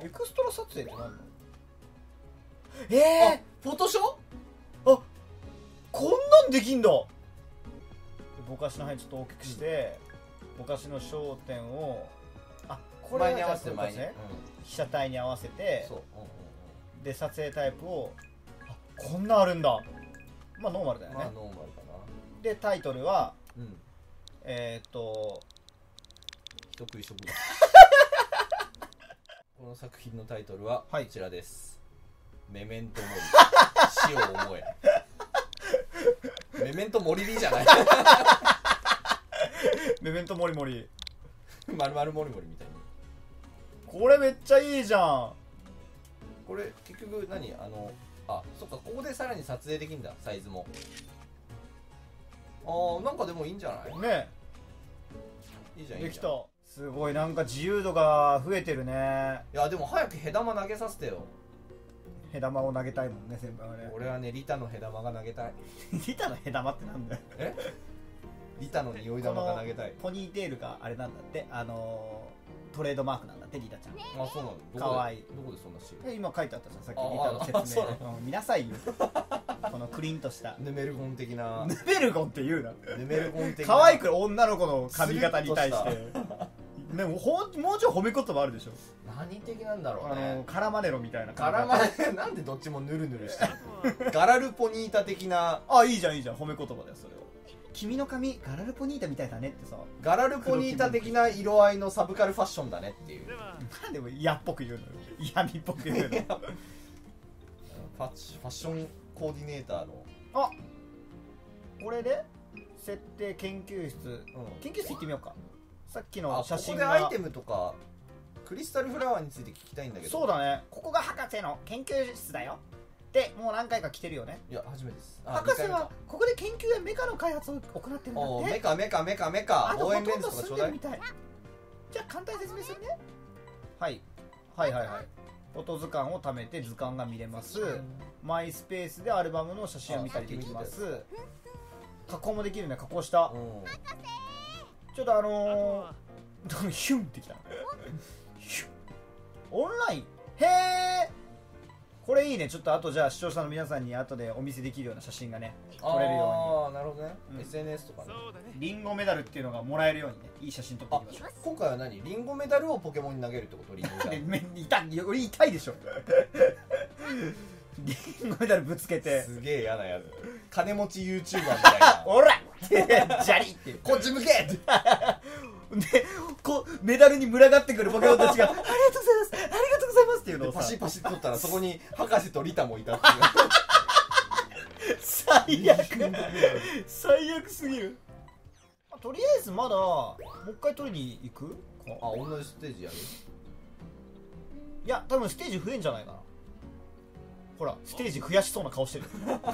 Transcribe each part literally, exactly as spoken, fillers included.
エクストラ撮影って何なの？ええー、フォトショー？ あ、こんなんできんだ。ぼかしの範囲ちょっと大きくして、ぼかしの焦点を、あ、これ前に合わせて前に、うん、 被写体に合わせて、 そう、うんうんうん、 で撮影タイプを、あ、こんなんあるんだ。まあノーマルだよね。 まあノーマルかな。 でタイトルは、 うん、 えー、っと人食い植物この作品のタイトルはこちらです、はい、メメントモリ死を思えメメントモリリじゃないメメントモリモリまるまるモリモリみたいに。 これめっちゃいいじゃん。 これ結局何、あの、あ、そっか、ここでさらに撮影できるんだ、サイズも。あー、なんかでもいいんじゃないね。 いいじゃん、 できた。すごい、なんか自由度が増えてるね。 いやでも早く毛玉投げさせてよ。 毛玉を投げたいもんね、先輩はね。 俺はね、リタの毛玉が投げたい。 リタの毛玉ってなんだよ。 えリタの匂い玉が投げたい。 ポニーテールがあれなんだって、あのー、トレードマークなんだって、リタちゃん。 あ、そうなの。 かわいい。 どこでそんなシーン？今書いてあったじゃん、さっきリタの説明。うん、見なさいよ。このクリンとしたヌメルゴン的な。 ヌメルゴンって言うな。 ヌメルゴン的な。 可愛く女の子の髪型に対して。でもほんもうちょい褒め言葉あるでしょ。 何的なんだろうね。 あのカラマネロみたいな。 カラマネなんでどっちもヌルヌルしてるガラルポニータ的な。 あ、いいじゃんいいじゃん、褒め言葉だよそれは。君の髪ガラルポニータみたいだねってさ。 ガラルポニータ的な色合いのサブカルファッションだねっていう。 なんでも嫌っぽく言うのよ。嫌味っぽく言うのよ。 ファッションコーディネーターの。 あ、これで設定研究室、うん、研究室行ってみようか。さっきの写真が。 ここでアイテムとかクリスタルフラワーについて聞きたいんだけど。 そうだね、ここが博士の研究室だよで、もう何回か来てるよね。 いや初めてです。 博士はここで研究やメカの開発を行ってるんだって。 メカメカメカメカ応援レンズとかちょうだい。 じゃあ簡単に説明するね。はい、はいはいはい。フォト図鑑を貯めて図鑑が見れます。マイスペースでアルバムの写真を見たりできます。加工もできるね。加工した、うん、ちょっとあのー、ヒュンってきたヒュンオンライン。へえ、これいいね。ちょっとあとじゃあ視聴者の皆さんに後でお見せできるような写真がね撮れるように。 ああなるほどね、うん、エスエヌエス とかね。 リンゴメダルっていうのがもらえるようにね、いい写真撮ってみましょう。 今回は何、リンゴメダルをポケモンに投げるってこと？リンゴメダル痛い、俺痛いでしょリンゴメダルぶつけて。 すげえ嫌なやつ。金持ち YouTuber みたいなおらジャリってこっち向けってで、こうメダルに群がってくるポケモンたちがありがとうございますありがとうございますっていうのをパシパシ取ったらそこに博士とリタもいたっていう最悪最悪すぎる。とりあえずまだもう一回取りに行く。 あ、同じステージやる。 いや多分ステージ増えんじゃないかな。ほらステージ増やしそうな顔してる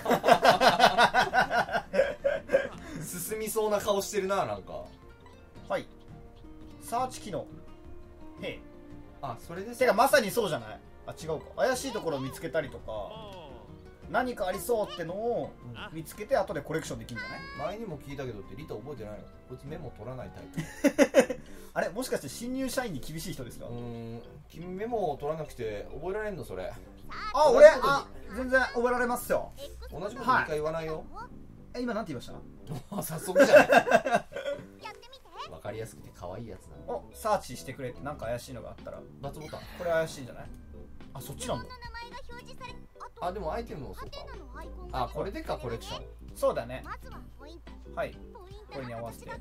進みそうな顔してるな。なんかはい、サーチ機能。へえ、 あ、それですてかまさにそうじゃない。あ、違うか。怪しいところを見つけたりとか何かありそうってのを見つけて後でコレクションできるんじゃない。 前にも聞いたけどってリタ覚えてないの？こいつメモ取らないタイプあれもしかして新入社員に厳しい人ですか？ うーん、君メモを取らなくて覚えられんのそれ。 あ、俺あ全然覚えられますよ。 同じことに回言わないよ、 はい、え、今なんて言いました？ 早速じゃないわかりやすくて可愛いやつなの。 お、サーチしてくれって。なんか怪しいのがあったらバツボタン。 これ怪しいんじゃない？あ、そっちなんだ。 あ、でもアイテムもそうか。あ、これでかコレクション。 そうだね。はい、これに合わせて。はい、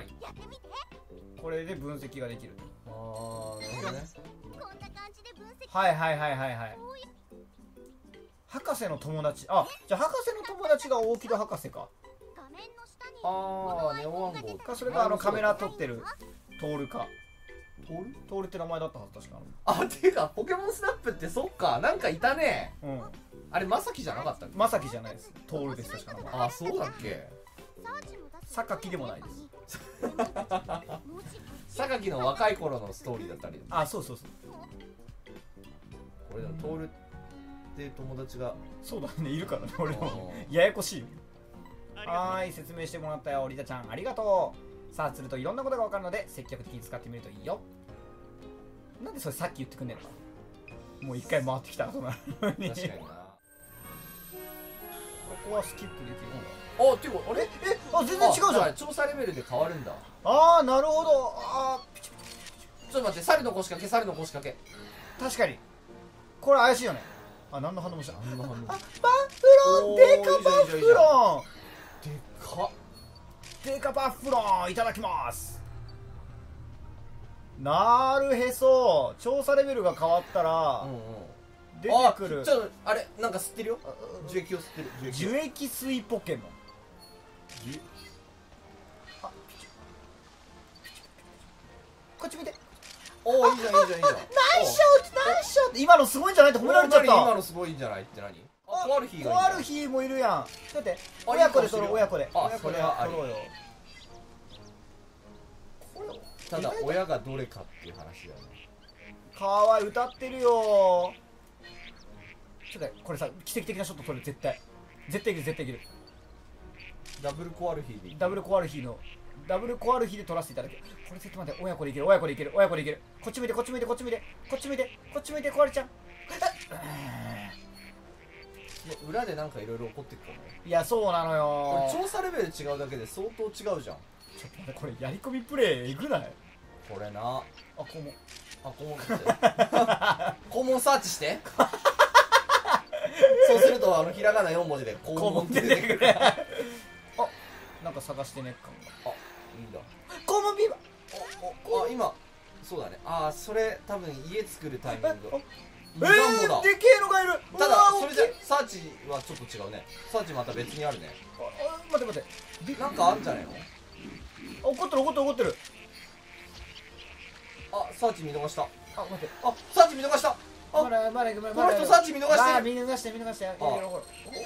これで分析ができる。 あー、なるほどね。 はいはいはいはいはい。博士の友達。あ、じゃあ博士の友達が大木戸博士か。 あー、ネオ暗号か。それがあのカメラ撮ってるトールか。 トール？ トールって名前だったはず確か。 あ、ていうかポケモンスナップってそっか、なんかいたね。 うん、 あれまさきじゃなかったっけ？ まさきじゃないです。トールです確か。名前。 あ、そうだっけ？ 榊でもないです。 榊の若い頃のストーリーだったり。 あ、そうそうそう。 これでもトールって友達がそうだね、いるからね。俺もややこしい。はーい、説明してもらったよリタちゃん、ありがとう。さあするといろんなことが分かるので積極的に使ってみるといいよ。 なんでそれさっき言ってくんねえのかな。もう一回回ってきたらそののに。 確かにな。 ここはスキップできるんだ。 あっていうかあれええあ全然違うじゃん。 あ調査レベルで変わるんだ。 ああなるほど。あーピチピチちょっと待って、猿の腰掛け猿の腰掛け。 確かにこれ怪しいよね。あ何の反応もした。 何の反応。 あバッフロンデカバッフロンでかっ。 デカバッフロンいただきます。なるへそ。調査レベルが変わったらうんうん。 出てくるあちょっとあれなんか吸ってるよ。樹液を吸ってる。 樹液水ポケモン。 樹あこっち見て。 おおいいじゃんいいじゃんいいじゃん。 ナイスショットナイスショット。今のすごいんじゃないって褒められちゃった。 今のすごいんじゃないって何。あコアルヒーがいい。 コアルヒーもいるやん。ちょっと待ってあ親子で取ろう親子で。 あ親子でそれはあり取ろうよ。これただ親がどれかっていう話だよね。 かわいい歌ってるよ。ちょっとこれさ奇跡的なショット取る絶対絶対いける絶対いける。 ダブルコアルヒーでいい。 ダブルコアルヒーのダブルコアルヒーで取らせていただける。これ絶対待って親子でいける親子でいける親子でいける。こっち見てこっち見てこっち見てこっち見てこっち見てコアルちゃん。 ね裏でなんかいろいろ起こってくかも。 いやそうなのよ。 調査レベル違うだけで相当違うじゃん。 ちょっと待ってこれやり込みプレイえぐない。 これなあこうもあ肛門肛門サーチしてそうするとあのひらがなよん文字で肛門って出てくる。ああなんか探してねっ感が。 いいんだ。 肛門ビーバー。 おおあ今そうだね。あそれ多分家作るタイミング。 え無残墓だ。 ー、でけえのがいる。 ただうわーそれじゃ大きい。 サーチはちょっと違うね。サーチまた別にあるね。 ああ待って待ってびなんかあるんじゃないの。 怒ってる怒ってる怒ってる。 あサーチ見逃した。 あ待ってあサーチ見逃した。あまだまだまだこの人サーチ見逃してる。 あ見逃して見逃して。あなんだこ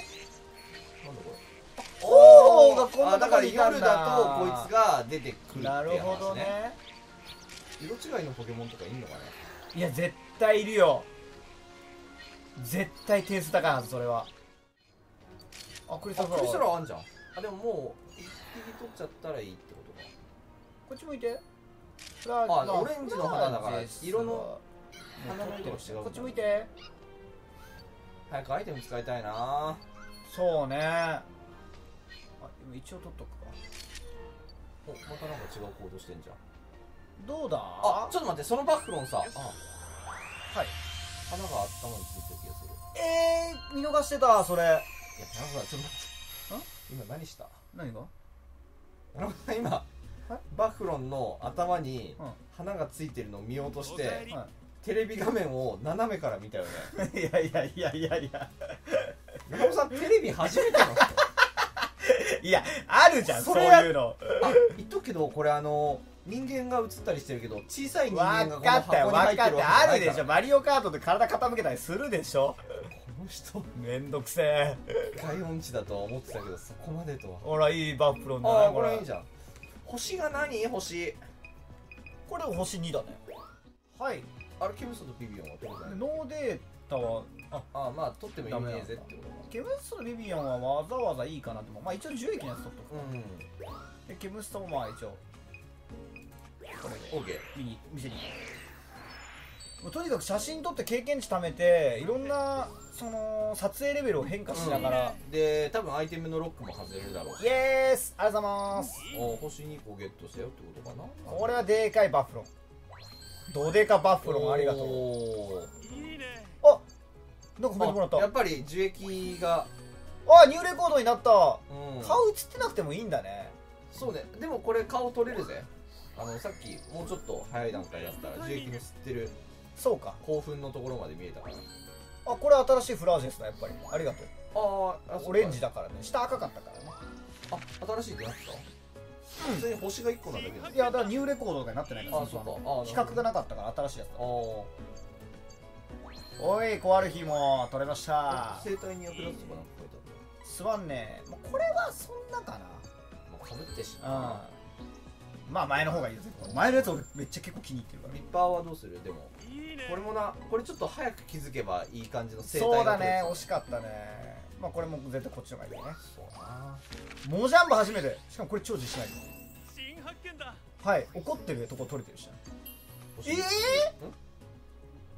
れ。 おーがこんなあだからとこにいたんだ。 夜だとこいつが出てくるっていう話ね。 なるほどね。 色違いのポケモンとかいんのかね。 いや絶対いるよ。絶対点数高いはずそれは。あクリスタルあクリスタこルあんじゃん。あでももう一匹取っちゃったらいいってことか。 っち向いて。 あまオレンジの花だからです色の花の取ってる色が違う。 こっち向いて。 早くアイテム使いたいな。 そうね。あでも一応取っとくか。 おまたなんか違う行動してんじゃん。 どうだ。 あちょっと待ってそのバッフロンさ。あはい。 花が頭についてる気がする。 えー、見逃してたそれ。 いや田中さんちょっと待って今何した。 何が。 田中さん今バッフロンの頭にうん花がついてるのを見ようとしてはテレビ画面を斜めから見たよね。 い、いやいやいやいやいや田中さんテレビ初めての人。 いやあるじゃんそうそれはいうの。 あ言っとくけどこれあの人間が映ったりしてるけど小さい人間分がこのかったよ箱に入分かってってるわけじゃあるでしょ。 ないから。 マリオカートで体傾けたりするでしょ。 この人めんどくせえ。 外音痴だとは思ってたけどそこまでとは。 ほらいいバッフロンじゃないああこれいいじゃん。星が何星。 これ星にだね。はいあれケムスとビビオンは取れない。 ノーデータはああまあ取ってもいいねえぜってことか。 ケムストのビビアンはわざわざいいかなと思う。まあ一応じゅうえきのやつ取っとく。 うんでケムストもまあ一応これでオーケー。 見に店にもうとにかく写真撮って経験値貯めていろんなその撮影レベルを変化しながら、 で多分アイテムのロックも外れるだろうし。 イエースありがとうございます。 お星にこゲットしたよってことかな。 これはでかいバッフロン。どでかバッフロンありがとう。 おあなんか褒めてもらった。 ーやっぱり樹液があニューレコードになった。 うん顔映ってなくてもいいんだね。 そうね。でもこれ顔取れるぜ。あのさっきもうちょっと早い段階だったら樹液の吸ってるそうか。 興奮のところまで見えたから。 あこれ新しいフラージェスだやっぱり。ありがとう。 あーあオレンジだ。 だからね。下赤かったからね。 あ新しいってなった普通に星がいっこなだけだ。 いやだからニューレコードとかになってないから。 あそうか。あ比較がなかったから新しいやつだ。 あーおいコアルヒも取れました。 生態に役立つとかなんか書いてある。 すまんね。まあこれはそんなかまあ、かぶってしな。 まうんまあ前の方がいいです。前のやつ俺めっちゃ結構気に入ってるからう。リッパーはどうする。でもこれもなこれちょっと早く気づけばいい感じの生態がそうだね取れて惜しかったね。まあこれも絶対こっちの方がいいよね。 そうな。 モジャンボ初めて。しかもこれ超自信ある。 新発見だ。 はい怒ってるとこ取れてるしね。 星えーん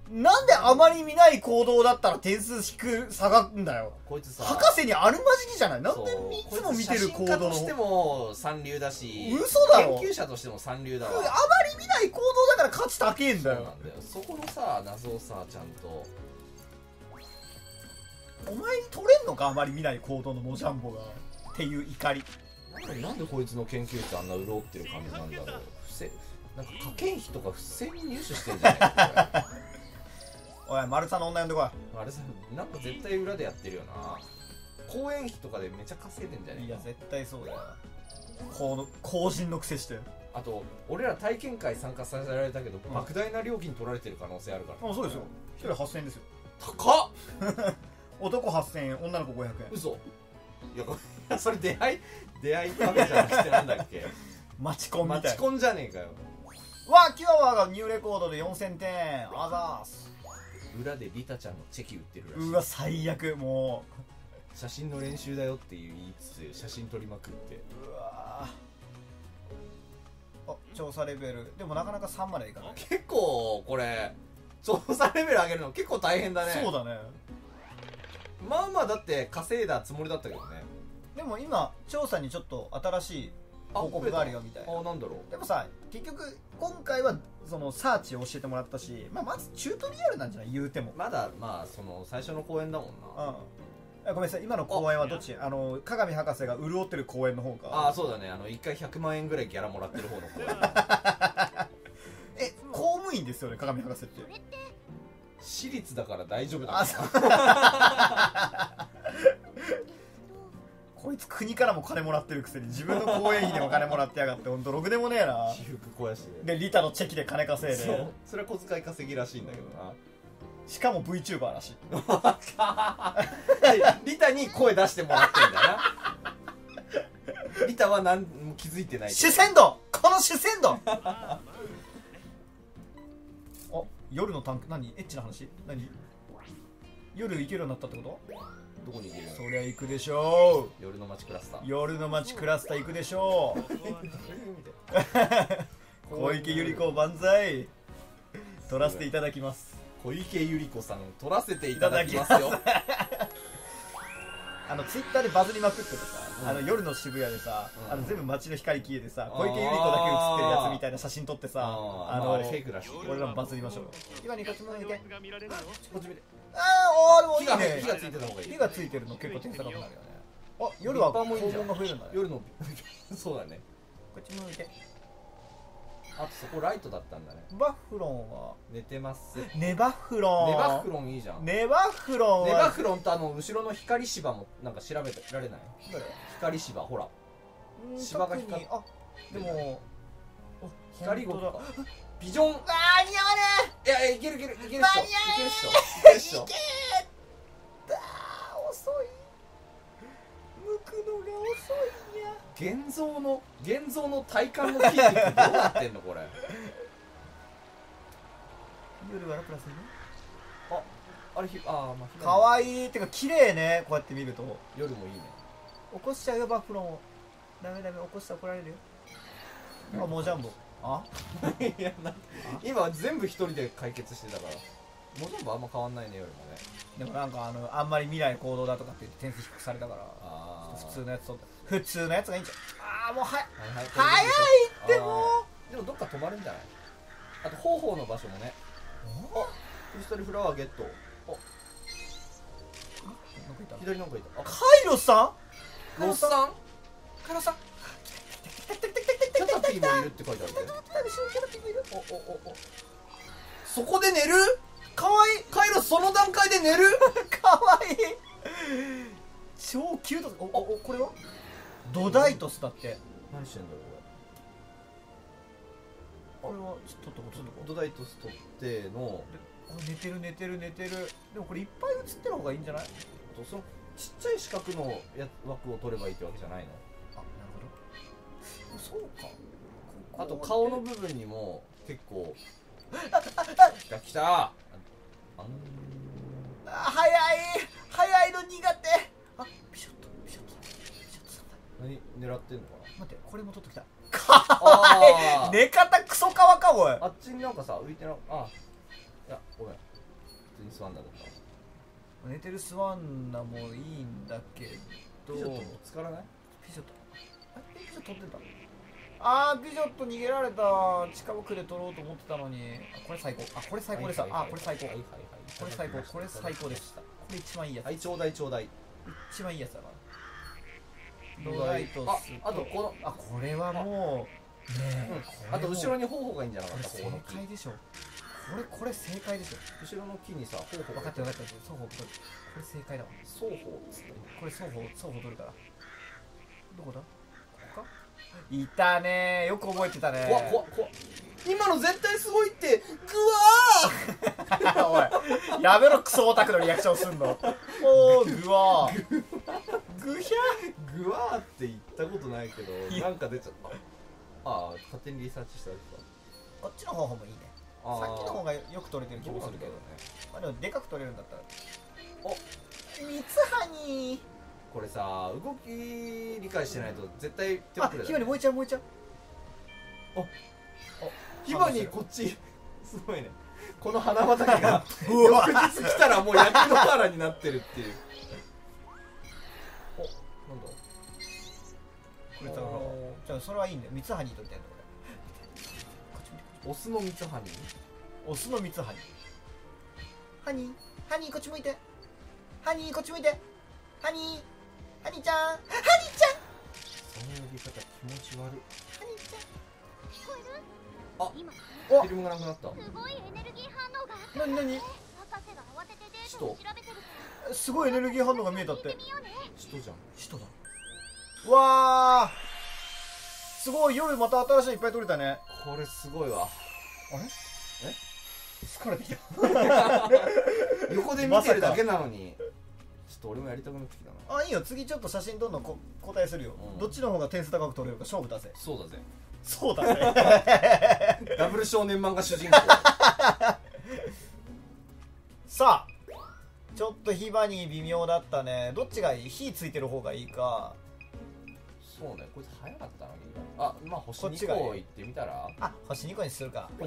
なんであまり見ない行動だったら点数低く下がるんだよ。 こいつさ博士にあるまじきじゃない。なんでそういつも見てる行動のこいつ写真家としても三流だし、 嘘だろ。 研究者としても三流だわ。 あまり見ない行動だから価値高えんだよ。 そうなんだよ。そこのさ謎をさちゃんとお前に取れんのか、あまり見ない行動のモジャンボがっていう怒り。 なんでこいつの研究室あんな潤ってる感じなんだろう。不正なんか科研費とか不正に入手してんじゃないかおい、丸さんの女呼んでこい。 あれさ、なんか絶対裏でやってるよな。公演費とかでめちゃ稼いでんじゃねえか。 いや絶対そうだよ。この後人のくせしてあと俺ら体験会参加させられたけど、うん、莫大な料金取られてる可能性あるから。 あ、そうですよ。ひとりはっせんえんですよ。 高っ男はっせんえん、女の子ごひゃくえん。 嘘。いやそれ出会い出会いカフェじゃなくてなんだっけマチコンみたいな。 マチコンじゃねえかよ。 わあ、キュアワーがニューレコードでよんせんてん。あざーす。 裏でリタちゃんのチェキ売ってるらしい。 うわ最悪。もう写真の練習だよって言いつつ写真撮りまくって。 うわあ、調査レベルでもなかなかさんまでいかない。 結構これ調査レベル上げるの結構大変だね。 そうだね。 まあまあだって稼いだつもりだったけどね。 でも今調査にちょっと新しい報告があるよみたいな。 あ、なんだろう。 でもさ、結局今回はそのサーチを教えてもらったし、まあ、まずチュートリアルなんじゃない、言うても。 まだまあその最初の公演だもんな。 うん、ごめんなさい、今の公演はどっち？あの鏡博士が潤ってる公演の方か。 ああ、そうだね。あのいっかいひゃくまんえんぐらいギャラもらってる方の公演え、公務員ですよね、鏡博士って。 私立だから大丈夫だあ、そうこいつ国からも金もらってるくせに自分の公演費でも金もらってやがって、ほんとろくでもねえな。 私服肥やしでリタのチェキで金稼いで。 そうそれは小遣い稼ぎらしいんだけどな。 しかも VTuber らしいリタに声出してもらってんだな。リタは何も気づいてない。 主戦度、この主戦度お、夜のタンク、何エッチな話、何夜行けるようになったってこと？ どこに行けるの？ そりゃ行くでしょう。 夜の街クラスター。 夜の街クラスター行くでしょう小池百合子万歳。撮らせていただきます。 小池百合子さん撮らせていただきますよ。 あのツイッターでバズりまくっててさ、 うん、 あの夜の渋谷でさ、うん、あの全部街の光消えてさ、小池百合子だけ写ってるやつみたいな写真撮ってさ、あの、 まあ、あれフェイクらしい。 俺らもバズりましょう。今にこっち向いて、こっち見て。 ああ、でもいいね。 火がついてた方がいい。 火がついてるの結構点差高くなるよね。あ、夜は高温が増えるんだね。 夜のそうだね。 こっち向いて。 あとそこライトだったんだね。 バッフロンは寝てます。 ネバフロン。 ネバフロンいいじゃん。 ネバフロンはネバフロンとあの後ろの光芝もなんか調べられない？光芝、ほら芝が光っ、 あ、でも光ごとビジョン。あー、似合わねえ。いや、いけるいけるいけるっしょ。いけるっしょ。いけるっしょ。いけたー、遅い。向くのが遅いんや。 現像の現像の体幹の筋肉どうなってんのこれ。 夜はラプラスね。 あ、あれひ、あー、まあ、 かわいい。てか綺麗ね、こうやって見ると。 夜もいいね。 起こしちゃうよ、バッフロンを。ダメダメ、起こしたら怒られるよ。あ、もうジャンボ。あいや、な今全部一人で解決してたから。もう全部あんま変わんないね、夜もね。 でもなんかあの、あんまり見ない行動だとかって言って点数低くされたから、 あ普通のやつと普通のやつがいいんじゃん。あー、もうはや、 はいはい、 早いってもう。 でもどっか止まるんじゃない？あと方法の場所もね。あ、クリスタルフラワーゲット。あ、左なんかいた。 カイロさん？ ロッサン？ カイロさん？ キャタピーもいるって書いてあるね。おおおお。そこで寝る？ かわいい。 カイロその段階で寝る？ かわいい。超キュート。おお、これはドダイトスだって。 何してんだろうこれ。これはちょっと撮っとこドダイトス取っての。 寝てる寝てる寝てる。でもこれいっぱい映ってる方がいいんじゃない？ そのちっちゃい四角のや枠を取ればいいってわけじゃないの？ あ、なるほど。そうか。 あと顔の部分にも結構きたきた。あんあ、早い早いの苦手。あ、ピショッとピショッとピショッとさんだ。 何狙ってんのかな。 待って、これも取っときた。かわいい。寝方クソかわかおい。 あっちになんかさ浮いてな、あ、いやごめん、 スワンダだっ寝てるスワンナもいいんだけど、 たピジョットも使わない？ ピジョットあれピジョット取ってた。あーピジョット逃げられた。近くで取ろうと思ってたのに。あこれ最高。あこれ最高でした。あこれ最高。 はいはいはい、 これ最高。これ最高でした。これ一番いいやつ。 はい、ちょうだいちょうだい。 一番いいやつだから。ドライトスあ、あとこのあこれはもうねえ、 あと後ろに方法がいいんじゃなかった？ これ正ここの木、 解でしょ。これこれ正解でしょ。 後ろの木にさ方法分かってる分かってる。双方取る。これ正解だわ。 双方っつってこれ双方双方取るから。どこだ？ここか？いたねー。よく覚えてたねー。 怖っ怖っ怖っ。今の絶対すごいってグワおいやめろクソオタクのリアクションすんの。おーグワーグヒャーグワーって言ったことないけどなんか出ちゃった。ああ勝手にリサーチしたやつだ。 こっちの方法もいいね。 あさっきの方がよく取れてる気もするけどね。まあでもでかく取れるんだったら。お三つ葉にこれさ動き理解してないと絶対手あ遅れだ、 ヒバに燃えちゃう燃えちゃう。 おヒバにこっちすごいね。この花畑がうわ翌日来たらもう焼き野原になってるっていう。おなんだこれさじゃあそれはいいんだよ。三つ葉に取ってんのこれ。 オスのミツハニー。 オスの三つ葉にハニーハニーこっち向いて。ハニーこっち向いて。ハニーハニーちゃんハニーちゃん。 その呼び方気持ち悪い。 ハニーちゃん聞こえる？ あ今おフィルムがなくなった。 すごいエネルギー反応があった。 なになに博士が慌ててデータを調べてるからすごいエネルギー反応が見えたって聞いて。みようね。 人じゃん。 人だ。うわーすごい。夜また新しいのいっぱい取れたね。 これすごいわ。 あれえ疲れてきた横で見てるだけなのに、ちょっと俺もやりたくなってきたな。 あいいよ。次ちょっと写真どんどんこ答えするよ、 うんどっちの方が点数高く取れるか勝負だぜ。 そうだぜ。 そうだねダブル少年漫画主人公。 さあちょっと火花に微妙だったね。どっちがいい？火ついてる方がいいか。 そうね、こいつ早かったな、みんな。あ、まあ星にこっちがいい個行ってみたら。 あ星にこにするか。 うん、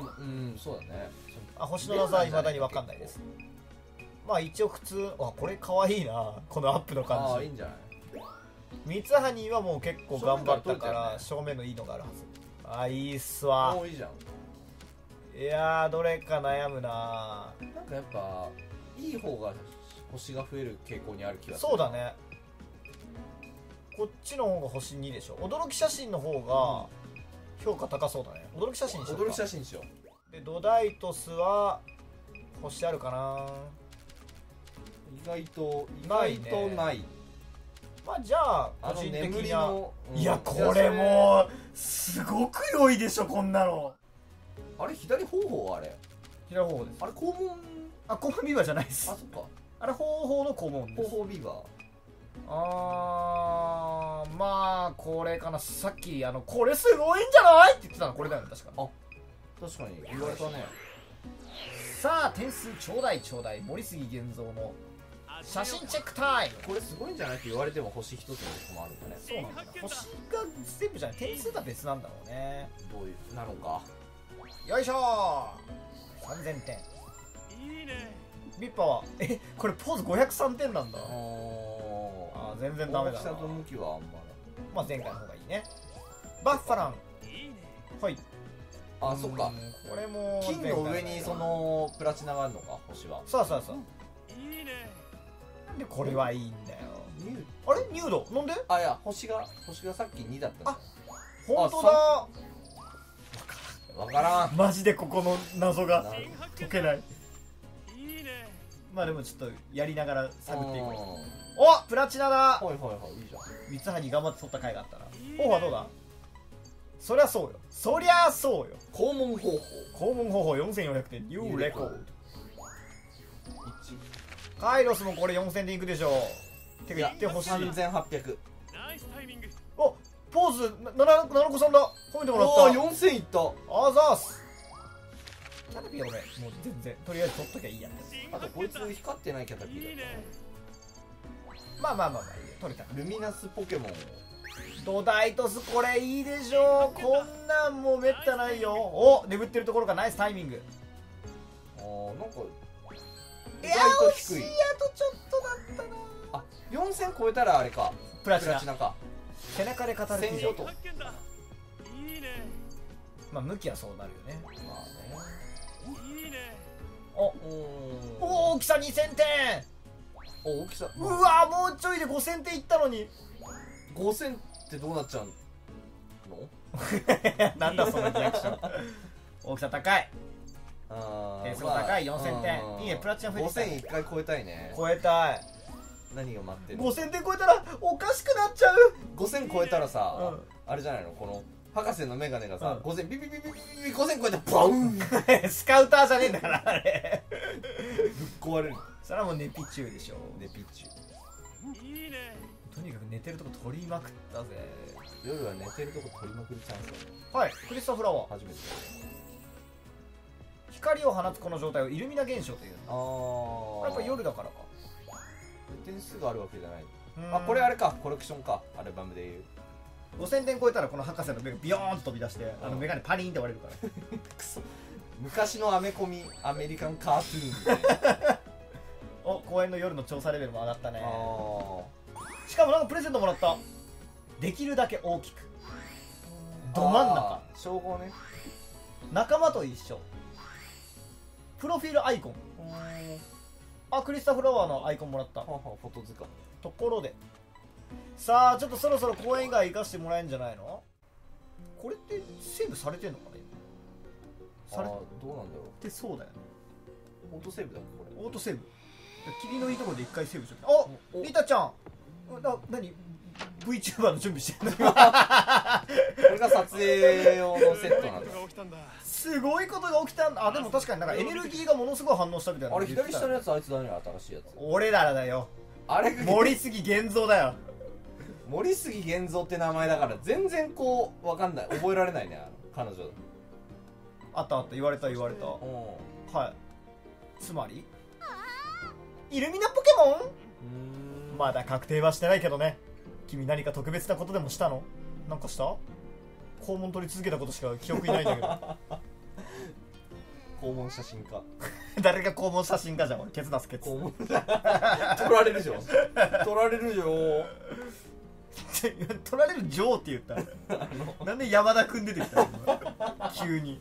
そうだね。 あ星の技はいまだに分かんないです。まあ一応普通。あこれかわいいなこのアップのああ、 感じ。 いいんじゃない。 三つ葉にはもう結構頑張ったから正正面のいいのがあるはず。あいいっすわ。 もういいじゃん。 いやーどれか悩むな。 なんかやっぱいい方が星が増える傾向にある気がする。 そうだね。こっちの方が星にでしょ。驚き写真の方が評価高そうだね。驚き写真にしようか。 驚き写真しよう。 でドダイトスは星あるかな。 意外と意外ないねとない。 まあじゃああの個人的眠りな。 の、うんいやこれもうすごく良いでしょこんなの。 あれ左方法あれ左方法です。 あれ肛門。 あ肛門ビーバーじゃないですあ、そっか。 あれ方法の肛門です。 方法ビーバー。 あーまあこれかな。さっきあのこれすごいんじゃないって言ってたのこれだよね確か。 あ、確かに言われたね。 さあ点数ちょうだいちょうだい。森杉源三の写真チェックタイム。 これすごいんじゃないって言われても星一つのこともあるんだね。 そうなんだ。星が全部じゃない。点数が別なんだろうね。 どういうなのか。 よいしょーさんぜんてん。 いいね。 ビッパはえこれポーズごひゃくさんてんなんだ。 ああー全然ダメだな。 大きさと向きはあんままあ前回の方がいいね。バッファラン。 いいね。 はい。 あ、そっか。 これも金の上にそのプラチナがあるのか、星は。 そうそうそう。 いいね。 なんでこれはいいんだよ。 ニューあれニュードなんで？ あ、いや、星が星がさっきにだったんだ。 本当だ。 わからん。 マジでここの謎がな解けない。 いいね。 まあでもちょっとやりながら探っていこう。 うおプラチナだ。 はいはいはい、いいじゃん。 三つ葉に頑張って取った回があったら。方法はどうだ？そりゃそうよ。そりゃそうよ。 肛門方法肛門方法よんせんよんひゃくてん。ニューレコード。 いち。 カイロスもこれよんせんでいくでしょう。てか言ってほしい。 さんぜんはっぴゃく。 ナイスタイミング。 おポーズななななこさんだ。褒めてもらっおお、 た。 よんせんいった。 あざーす。キャタピー俺もう全然とりあえず取っときゃいいや。 あとこいつ光ってないキャタピーだっいいね。 まあまあまあまあいいよ取れた。 た。ルミナスポケモンを。 ドダイトスこれいいでしょう。こんなんもうめったないよ。お眠ってるところがナイスタイミング。 あー、なんか意外と低い。 いやあとちょっとだったな。 あ、よんせん超えたらあれか、 プラチナプラチナか。 背中で語る記事専用と。 発見だ。いいねまあ向きはそうなるよね。 まあね。 いいね。 おおお大きさにせんてん。 お、大きさうわもうちょいでごせんてんいったのに。 ごせんってどうなっちゃうの？ なんだそのリアクション。大きさ高い。 あー点数も高いよんせんてん。 まあいいねプラチナ増えてきた。 ごせんいっかい超えたいね。 超えたい。 何が待ってる？ ごせんてん超えたらおかしくなっちゃう。 ごせん超えたらさ、 うんあれじゃないの、この博士のメガネがさ、 うんごせんビビビビビビごせん超えたらバウンぶっスカウターじゃねえんだからあれ。 壊れる。 それはもうネピチューでしょ。 でピッチいいね。 とにかく寝てるとこ取りまくったぜ。 夜は寝てるとこ取りまくるチャンスだね。 はいクリスタフラワー。 初めて。 光を放つこの状態をイルミナ現象という。 あーやっぱ夜だからか。 点数があるわけじゃない。 うんあ、これあれか、コレクションか、アルバムでいう。 ごせんてん超えたらこの博士の目がビヨーンと飛び出して、あのメガネパリーンって割れるから。 くそ。昔のアメコミ、アメリカンカートゥーンみたいな。 お公園の夜の調査レベルも上がったね。 あしかもなんかプレゼントもらった。できるだけ大きくど真ん中。 称号ね。 仲間と一緒。プロフィールアイコン。あクリスタフラワーのアイコンもらった。 ははフォト図鑑。 ところでさあちょっとそろそろ公園街行かしてもらえんじゃないの。これってセーブされてんのかね。されあーどうなんだろてそうだよね。 う。オートセーブだこれ。 オートセーブ。霧のいいところで一回セーブしとく。あおリタちゃんな何 VTuber の準備してんの。 これが撮影用のセットなんだ。 が起きたんだ。 すごいことが起きたんだ。あでも確かになんかエネルギーがものすごい反応したみたいなあれの言ってたよ。 左下のやつ、あいつだね、新しいやつ。 俺らだよ。 あれ森杉源三だよ。 森杉源三って名前だから全然こうわかんない、覚えられないね、あの彼女。 あったあった言われた言われた。 うはいつまりイルミナポケモン。 ん。 まだ確定はしてないけどね。君何か特別なことでもしたの？なんかした？肛門取り続けたことしか記憶いないんだけど。 肛門写真家。 誰が肛門写真家じゃん。俺ケツ出すケツ。 肛門取られるじゃん。取られるよ。 取られるジョーって言ったなんで山田くん出てきたの急に。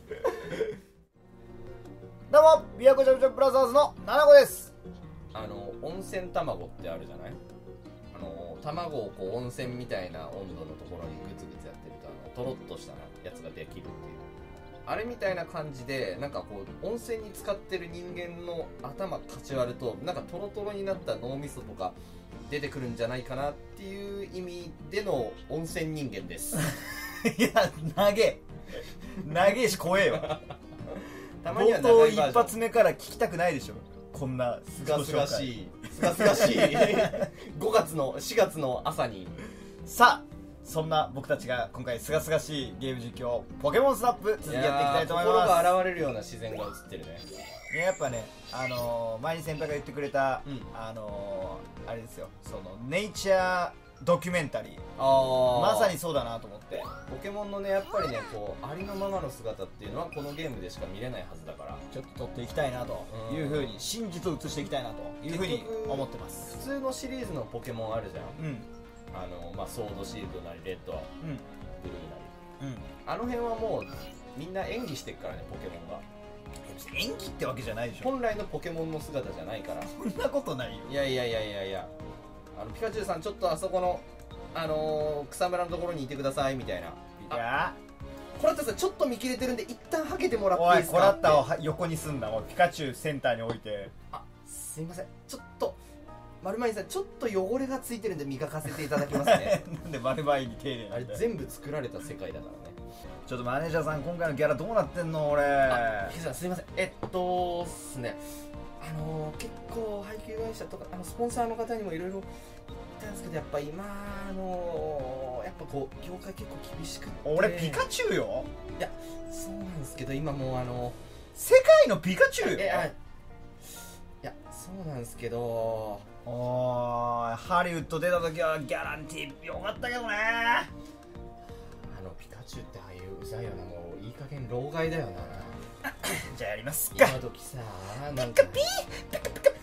どうもビアコジャブジャブブラザーズのナナコです。 あの温泉卵ってあるじゃない。あの卵をこう温泉みたいな温度のところにグツグツやってると、あのとろっとしたやつができるっていう、あれみたいな感じで、なんかこう温泉に使ってる人間の頭かち割ると、なんかトロトロになった脳みそとか出てくるんじゃないかなっていう意味での温泉人間です。 いや長え長えし怖えよ。 たまには冒頭一長いバージョン。 発目から聞きたくないでしょこんなすがすがしいすがすがしいごがつのしがつの朝に。 さあそんな僕たちが今回すがすがしいゲーム実況ポケモンスナップ続きやっていきたいと思います。 心が現れるような自然が映ってるね。 いややっぱね、あのー、前に先輩が言ってくれた、 うんあのー、あれですよ、そのネイチャードキュメンタリー、 あまさにそうだなと思って。 ポケモンのね、やっぱりね、こうありのままの姿っていうのはこのゲームでしか見れないはずだから、 ちょっと撮っていきたいなというふうに、真実を映していきたいなというふうに思ってます普通のシリーズのポケモンあるじゃん。 うんあのまあソードシールドなりレッドブうんルーなり、 うんあの辺はもうみんな演技してっからね、ポケモンが演技ってわけじゃないでしょ。 本来のポケモンの姿じゃないから。 そんなことないよ。 いやいやいやいやいや、あのピカチュウさんちょっとあそこのあのー、草むらのところにいてくださいみたいな。 いやコラッタさんちょっと見切れてるんで一旦はけてもらっていいおいですか。 コラッタをっては横にすんだ。おいピカチュウセンターに置いて。 あ、すいません、ちょっと丸前さんちょっと汚れがついてるんで磨かせていただきますね。 なんで丸前に丁寧あなんだよ。 れ全部作られた世界だからね。 ちょっとマネージャーさん今回のギャラどうなってんの俺。 あ、ヒデさんすいません、えっとっすね、あのー、結構配給会社とかあのスポンサーの方にもいろいろ言ったんですけど、やっぱ今あのー、やっぱこう業界結構厳しくって。 俺ピカチュウよ。 いやそうなんですけど、今もうあの世界のピカチュウよ。 えあいやそうなんですけど、 おーいハリウッド出た時はギャランティーよかったけどね。 あのピカチュウってああいううざいよな、もういい加減老害だよな。 じゃあやりますか。 今時さなんかピカピカピ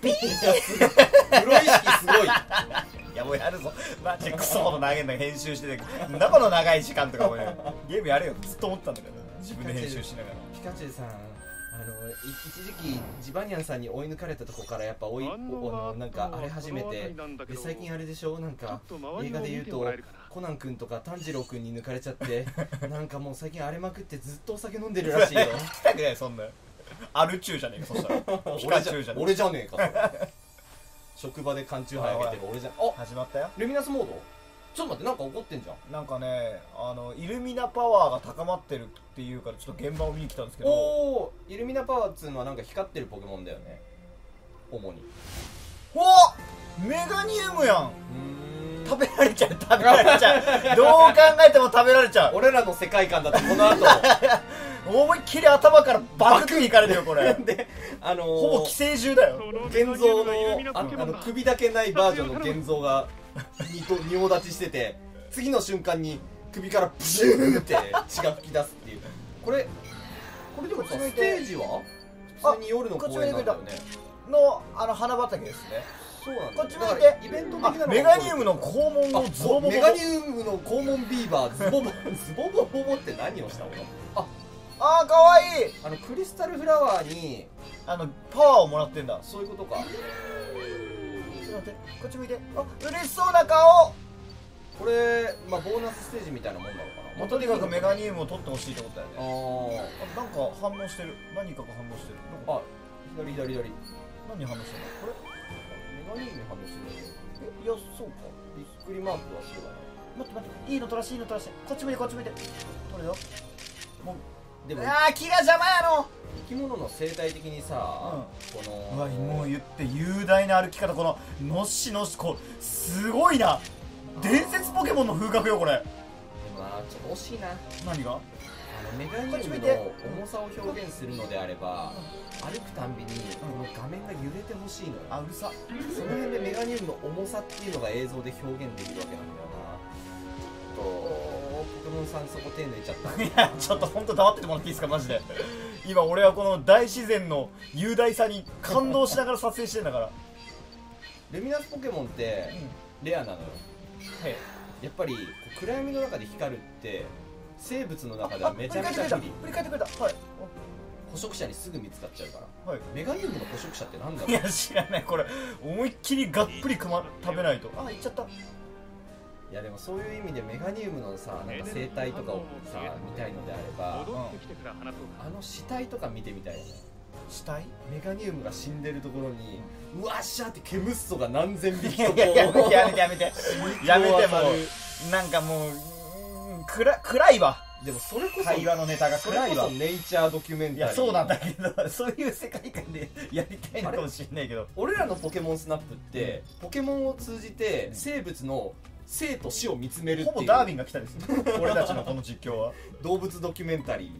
ピープロ意識すごい。 いやもうやるぞマジでクソほど投げんだ編集しててなんだこの長い時間とかもねゲームやれよずっと思ったんだけど自分で編集しながらピカチュウさん、あのい一時期ジバニャンさんに追い抜かれたとこからやっぱ追いおあのなんか荒れ始めて、で最近あれでしょ、なんか映画で言うとコナン君とか炭治郎君に抜かれちゃってなんかもう最近荒れまくってずっとお酒飲んでるらしいよ。 聞きたくないそんなアルチューじゃねえかそしたらピカチュウじゃねえ俺じゃねえかそれ職場で缶チューハイあげてる俺じゃん。あ、 始まったよ。 ルミナスモードちょっと待って、なんか怒ってんじゃん。 なんかね、あのイルミナパワーが高まってるっていうからちょっと現場を見に来たんですけど、 おお、イルミナパワーっつうのはなんか光ってるポケモンだよね、主に。 おメガニウムやん。 うーん、 食べられちゃう食べられちゃうどう考えても食べられちゃう。 俺らの世界観だってこの後思いっきり頭からバクッといかれるよこれで、あのー、 ほぼ寄生獣だよ。 現像のああの首だけないバージョンの現像がにと仁王立ちしてて、次の瞬間に首からプシューって血が吹き出すっていう。これこれでもさ、ステージは普通に夜の公園なんだよね。 のあの花畑ですね。 そうなんだ。 こっち向いてイベント的なのがメガニウムの肛門のズボボボボ。 メガニウムの肛門ビーバーズボボズボボボボって何をしたの？ああーかわいい。 あのクリスタルフラワーにあのパワーをもらってんだ。 そういうことか。 ちょっと待って、こっち向いて。あ、嬉しそうな顔。 これまあボーナスステージみたいなもんなのかな。 まあ、とにかくメガニウムを取ってほしいってことだよあね。あ、なんか反応してる。何かが反応してる。どこ？ あ、左左左。 何反応してるの？これ？ メガニウムに反応してる。 え、いや、そうか。 びっくりマークはそうだね。 待って待って、いいの取らしていいの取らして。こっち向いてこっち向いて。取るよ。もう。 でもああ、木が邪魔やの。 生き物の生態的にさ、 うん、 このうわもう言って雄大な歩き方、こののっしのっし、こうすごいな。伝説ポケモンの風格よこれ。 でもな、ちょっと惜しいな。 何が？ あのメガニウムの重さを表現するのであれば、歩くたんびにこの画面が揺れてほしいのよ。 あ、うるさ。 その辺でメガニウムの重さっていうのが映像で表現できるわけなんだよな。とポケモンさんそこ手抜いちゃった。 いやちょっと本当黙っててもらっていいですかマジで。今俺はこの大自然の雄大さに感動しながら撮影してんだから。 ルミナスポケモンってレアなのよ。 はい。 やっぱりこう暗闇の中で光るって生物の中ではめちゃめちゃ不利。 振り返ってくれた。はい。 捕食者にすぐ見つかっちゃうから。 はい。 メガニウムの捕食者ってなんだろう。 いや知らない。これ思いっきりがっぷりくま食べないと。あ、いっちゃった。 いやでもそういう意味でメガニウムのさ、なんか生態とかをさ見たいのであれば、 うん、 あの死体とか見てみたいよね。 死体？ メガニウムが死んでるところにうわっしゃーってケムッソが何千匹とこういややめてやめてやめてやめてもうなんかもう暗暗いわ。 でもそれこそ会話のネタが暗いわ。 それこそネイチャードキュメンタリー。 いやそうなんだけど、そういう世界観でやりたいのかもしれないけど、 俺らのポケモンスナップって、うん、ポケモンを通じて生物の生と死を見つめるっていう、 ほぼダーウィンが来たです俺たちのこの実況は動物ドキュメンタリー。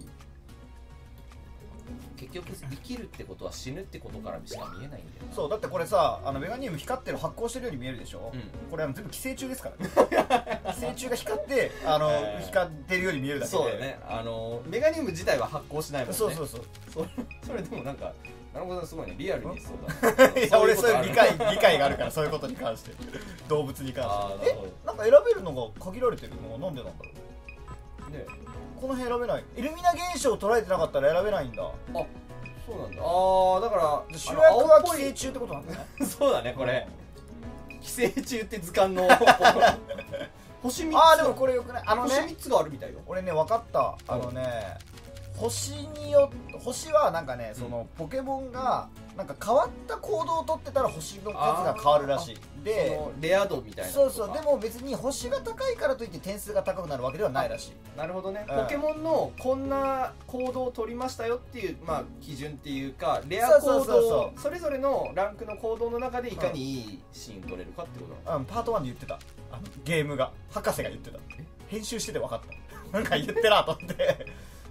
結局生きるってことは死ぬってことからしか見えないんだよ。 そうだってこれさ、あのメガニウム光ってる発光してるように見えるでしょ、うん、これあの全部寄生虫ですからね寄生虫が光ってあの、えー、光ってるように見えるだけで。 そうだね、あのメガニウム自体は発光しないもんね。 そうそうそうそれ、それでもなんかなるほどすごいね、リアルにそうだねいや俺そういう理解理解があるからそういうことに関して動物に関してえなんか選べるのが限られてるのがなんでなんだろうね。この辺選べない。イルミナ現象を捉えてなかったら選べないんだ。あ、 そうなんだ。あー、だから主役は寄生虫ってことなんだねそうだね、これ寄生虫って図鑑の星みっつ。 あーでもこれよくない。あのね星みっつがあるみたいよ。 俺ね分かった。あのね星によ星はなんかね、そのポケモンがなんか変わった行動をとってたら星の数が変わるらしい。でそのレア度みたいな。 そうそう。でも別に星が高いからといって点数が高くなるわけではないらしい。 なるほどね、 うん、 ポケモンのこんな行動を取りましたよっていう、まあ、基準っていうかレア行動、それぞれのランクの行動の中でいかにいいシーン取れるかってことなの、 うん、パートワンで言ってた。あのゲームが博士が言ってた。編集してて分かったなんか言ってなと思って言っ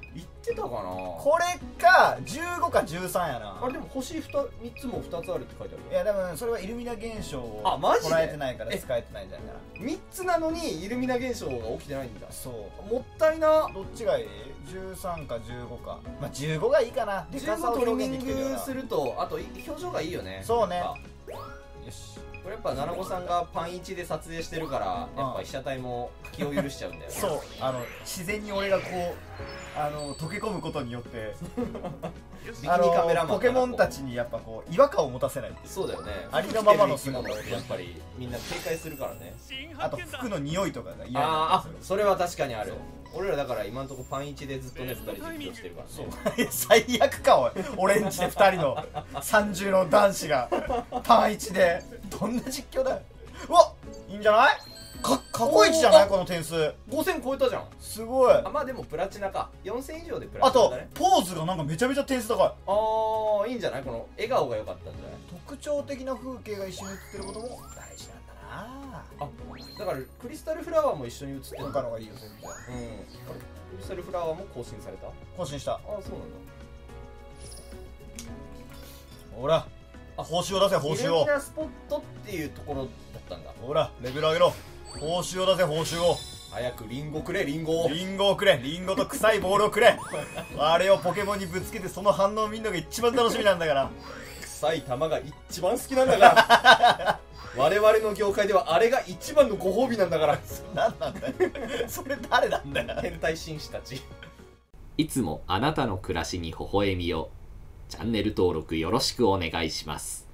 てたかな。 これかじゅうごかじゅうさんやな。 あれでも星 2, みっつもふたつあるって書いてある。 いや多分それはイルミナ現象をあマジで捉えてないから使えてないんじゃないかな。 みっつなのにイルミナ現象が起きてないんだ。 そうもったいな。 どっちがいい？じゅうさんかじゅうごか。まあじゅうごがいいかな。でじゅうごかさを表トリミン現できてるよな。 グすると、あと表情がいいよね。 そうねやっぱよし。 これやっぱ奈々子さんがパンいちで撮影してるから、やっぱ被写体も気を許しちゃうんだよね。 そうあの自然に俺がこうあの溶け込むことによってビキニあのカメラマンポケモンたちにやっぱこう違和感を持たせないっていう。 そうだよね。 ありのままの生き物ってやっぱりみんな警戒するからね。 あと服の匂いとかが嫌になあーあったりする。 それは確かにある。俺らだから今のところパンいちでずっとねふたり実況してるからね。 そういや最悪かおい。俺んちでふたりのさんじゅうの男子がパンいちでどんな実況だよ。うわいいんじゃない？か過去一じゃないこの点数。 ごせん超えたじゃん。 すごい。 あまあでもプラチナか。よんせん以上でプラあとチナだね。 ポーズがなんかめちゃめちゃ点数高い。 ああいいんじゃない。この笑顔が良かったんじゃない。 特徴的な風景が一緒に写ってることも大事なんだな。 あだからクリスタルフラワーも一緒に写ってる。 他のがいいよ全然。 うん。あれクリスタルフラワーも更新された。あ更新した。 あそうなんだ。 ほら報酬を出せ報イ酬を。 ルミナスポットっていうところだったんだ。 ほらレベル上げろ。報酬を出せ報酬を。 早くリンゴくれリンゴを。 リンゴをくれ。リンゴと臭いボールをくれ。あれをポケモンにぶつけてその反応を見るのが一番楽しみなんだから。 臭い玉が一番好きなんだから我々の業界ではあれが一番のご褒美なんだから。 何なんだよそれ誰なんだよ。 変態紳士たち。 いつもあなたの暮らしに微笑みを。チャンネル登録よろしくお願いします。